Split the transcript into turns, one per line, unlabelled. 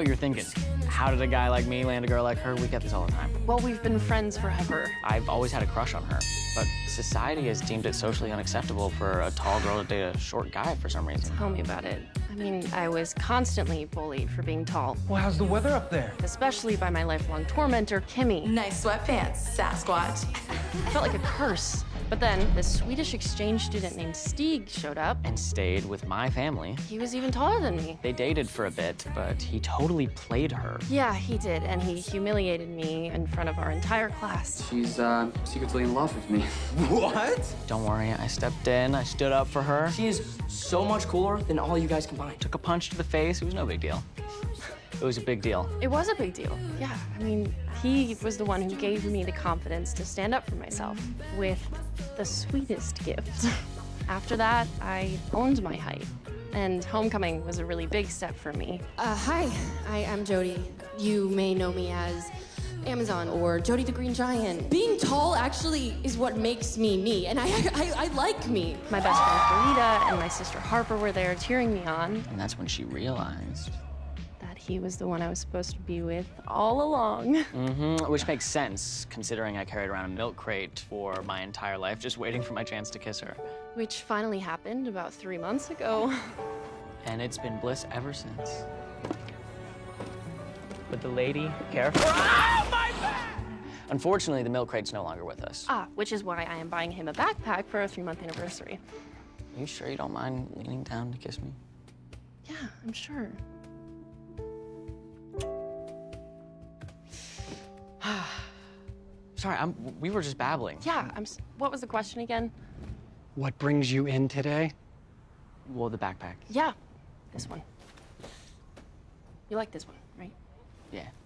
what you're thinking. How did a guy like me land a girl like her? We get this all the time.
Well, we've been friends forever.
I've always had a crush on her, but society has deemed it socially unacceptable for a tall girl to date a short guy for some reason.
Tell me about it. I mean, I was constantly bullied for being tall.
Well, how's the weather up there?
Especially by my lifelong tormentor, Kimmy.
Nice sweatpants, Sasquatch.
It felt like a curse. But then this Swedish exchange student named Stig showed up.
And stayed with my family.
He was even taller than me.
They dated for a bit, but he totally played her.
Yeah, he did, and he humiliated me in front of our entire class.
She's secretly in love with me.
What?
Don't worry, I stepped in, I stood up for her.
She is so much cooler than all you guys combined.
Took a punch to the face, it was no big deal. It was a big deal.
It was a big deal, yeah. I mean, he was the one who gave me the confidence to stand up for myself with the sweetest gift. After that, I owned my height, and homecoming was a really big step for me.
Hi, I'm Jody. You may know me as Amazon or Jody the Green Giant. Being tall actually is what makes me me, and I like me.
My best friend Farida and my sister Harper were there cheering me on.
And that's when she realized.
That he was the one I was supposed to be with all along.
Which makes sense, considering I carried around a milk crate for my entire life, just waiting for my chance to kiss her.
Which finally happened about 3 months ago.
And it's been bliss ever since. Would the lady care for—
Oh, my back!
Unfortunately, the milk crate's no longer with us.
Which is why I am buying him a backpack for our 3-month anniversary.
Are you sure you don't mind leaning down to kiss me?
Yeah, I'm sure.
Sorry, we were just babbling.
Yeah, what was the question again?
What brings you in today?
Well, the backpack.
Yeah, this one. You like this one, right?
Yeah.